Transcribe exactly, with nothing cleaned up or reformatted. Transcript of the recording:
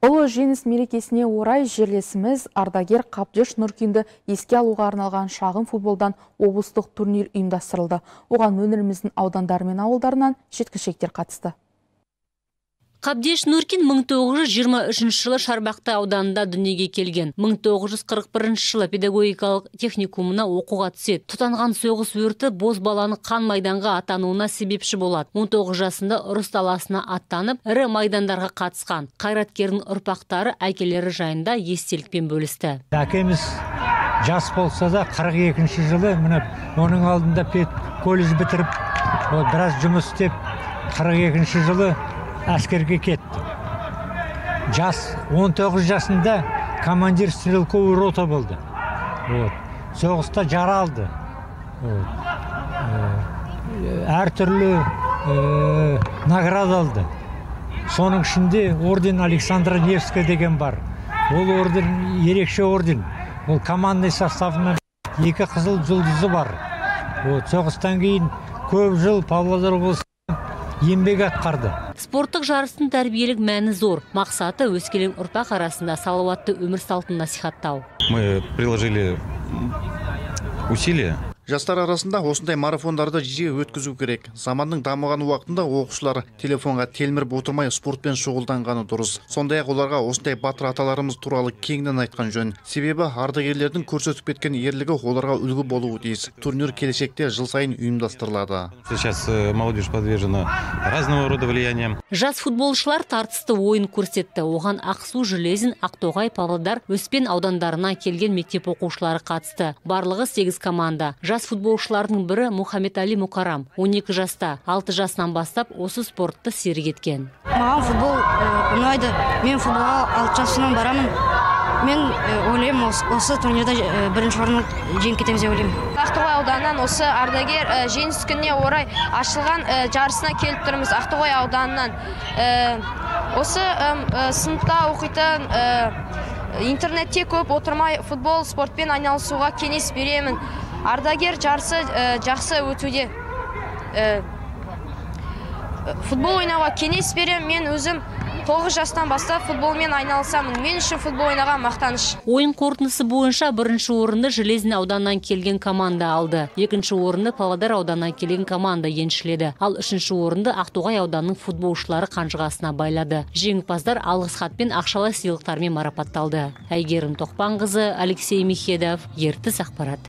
Ұлы жеңіс мерекесіне орай жерлесіміз ардагер Қабдеш Нұркинді еске алуға арналған шағын футболдан облыстық турнир ұйымдастырылды. Оған өңіріміздің аудандары мен ауылдарынан жеткіншектер қатысты. Қабдеш Нұркин мың тоғыз жүз жиырма үшінші жылы Шарбақты ауданында дүниеге келген. мың тоғыз жүз қырық бірінші жылы педагогикалық техникумына оқуға түседі. Тұтанған соғыс өрті боз баланы қан майданға аттануына себепші болады. он тоғыз жасында ұрыс даласына аттанып, ірі майдандарға қатысқан. Қайраткердің ұрпақтары әкелері жайында естелікпен бөлісті. Әкеміз жас болса да қырық екінші жылы міне оның алдында пед колледж бітіріп, біраз жұмыс істеп, қырық екінші жылы әскерге кетті. Жас он тоғыз жасында командир стрелковый рота болды. Соғыста жаралды. Әртүрлі награда алды. Соның ішінде орден Александра Невская деген бар. Ол орден ерекше орден. Ол командный составынан екі қызыл жұлдызы бар. Соғыстан кейін көп жыл Павлодар облысы еңбек атқарды. Спорттық жарыстың тәрбиелік мәні зор. Мақсаты өскелең ұрпақ арасында салауатты өмір салтын насихаттау. Мы приложили усилия. Жастар арасында осындай марафондарды жиі өткізу керек. Заманның дамыған уақытында оқушылар телефонға телміріп отырмай спортпен шұғылданғаны дұрыс. Сондай-ақ оларға осындай батыр аталарымыз туралы кеңінен айтқан жөн. Себебі ардагерлердің көрсетіп кеткен ерлігі оларға үлгі болуы тиіс. Турнир келешекте жыл сайын ұйымдастырылады. Сейчас молодежь подвержена разного рода влияниям. Жас футболшылар тартысты ойын көрсетті. Оған Ақсу, Железин, Ақтоғай, Павлодар, Өспен аудандарына келген мектеп оқушылары қатысты. Барлығы сегіз команда. Жас футболшылардың бірі Мұхаммед Али Мұқарам. он екі жаста, алты жасынан бастап осы спортты серік еткен. Маған футбол ұнайды. Мен футболға алты жасынан барамын. Мен ойлаймын, осы турнирда бірінші орын жеңіп кетеміз деп ойлаймын. Ақтоғай ауданынан осы ардагер жеңіс күніне орай ашылған жарысына келіп тұрмыз. Ақтоғай ауданынан осы сыныпта оқитын, интернетте көп отырмай футбол спортпен айналысуға кеңес беремін. Ардагер жарысы жақсы өтуде. Футбол ойнауға кеңес берем. Мен өзім тоғыз жастан бастап футболмен айналысамын. Мен үшін футбол ойнаған мақтаныш. Ойын қорытындысы бойынша бірінші орынды Железин ауданынан келген команда алды. Екінші орынды Павлодар ауданынан келген команда еншіледі. Ал үшінші орынды Ақтоғай ауданының футболшылары қанжығасына байлады. Жеңімпаздар алғыс хатпен ақшалай сыйлықтармен марапатталды. Әйгерім Тоқпанқызы, Алексей Михедов, Ертіс ақпарат.